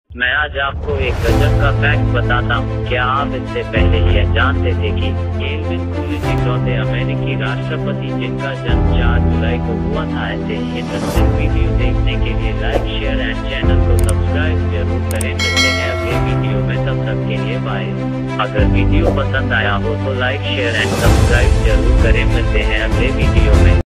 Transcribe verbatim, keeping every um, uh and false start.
मैं आज आपको एक गजब का फैक्ट बताता हूँ। क्या आप इससे पहले यह जानते थे कि एल्विन कूलिज इकलौते अमेरिकी राष्ट्रपति जिनका जन्म चार जुलाई को हुआ था। ऐसे ही इंटरेस्टिंग वीडियो देखने के लिए लाइक शेयर एंड चैनल को सब्सक्राइब जरूर करें। मिलते हैं अगले वीडियो में, तब तक के लिए बाय। अगर वीडियो पसंद आया हो तो लाइक शेयर एंड सब्सक्राइब जरूर करें। मिलते हैं अगले वीडियो में।